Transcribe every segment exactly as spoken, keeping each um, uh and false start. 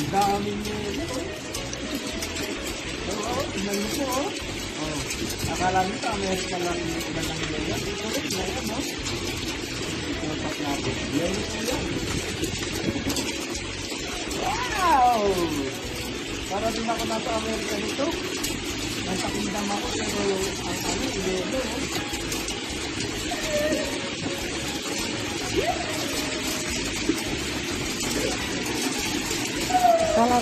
Daming yelo. Oo, tingnan mo po, oh. Oh. Akala nito, Amerika lang yung iba ng yelo. Ito rin, ngayon, no? Itutak natin. Yelo po yan. Wow! Para din ako nasa Amerika nito. Nasa kingdom ako, pero ang ano, yelo, oh. Salat.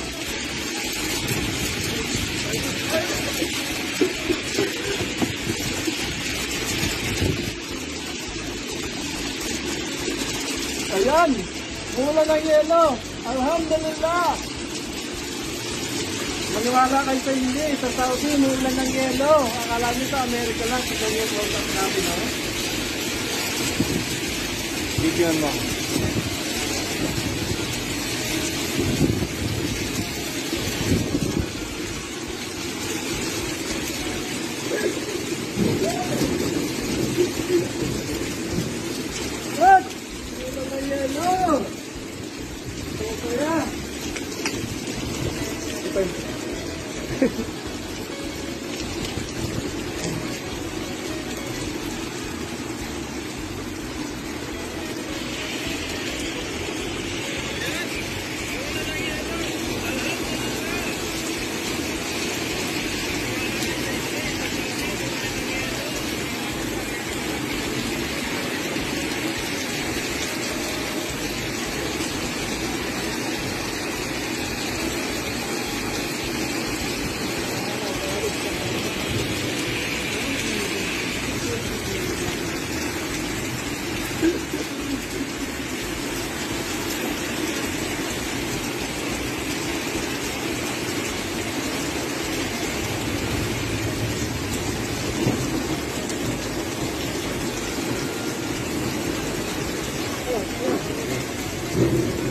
Ayan, mula ng yelo. Alhamdulillah. Maniwala kayo sa hindi, sa Saudi, mula ng yelo. Akala nyo sa Amerika lang, sa ganyan po ang namin, no? Video mo. What? Mula ng yelo. Ito kaya. Ito yun. Oh, oh.